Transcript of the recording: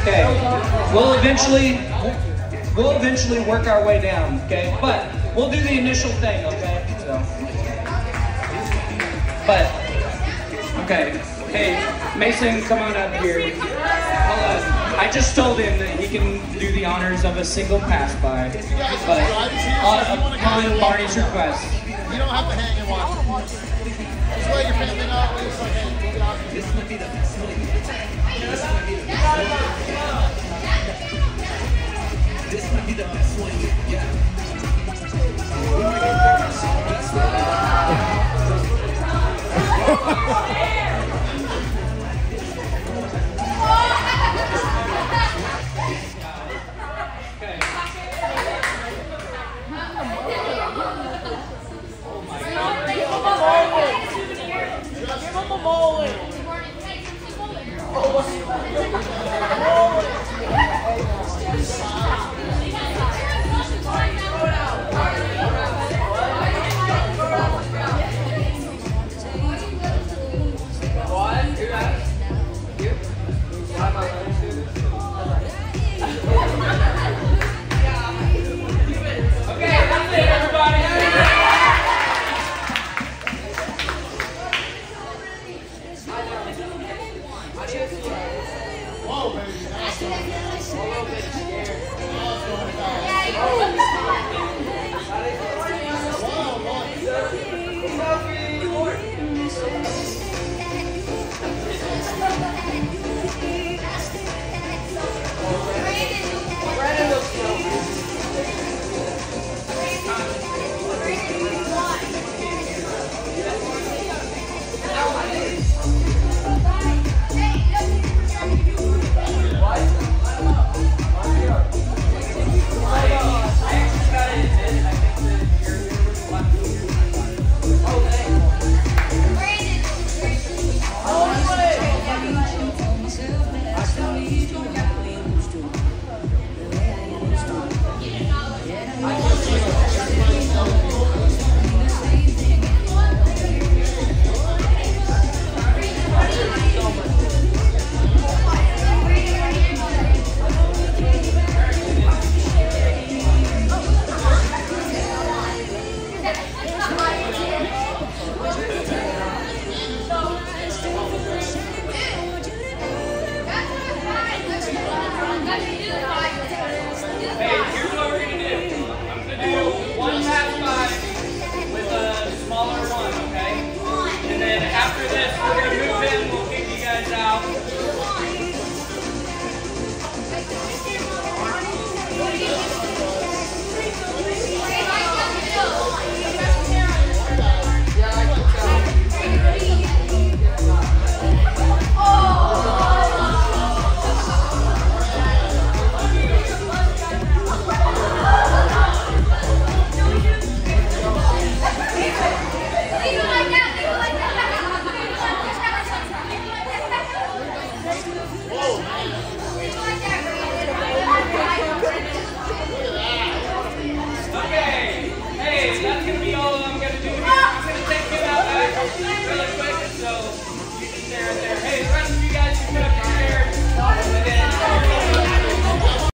Okay. We'll eventually work our way down, okay? But we'll do the initial thing, okay? So. But, okay. Hey, Mason, come on up here. Hold on. I just told him that he can do the honors of a single pass by. But upon Barney's request. You don't have to hang and watch. Just let your family know. This might be the best one. This might be the best one. Yeah.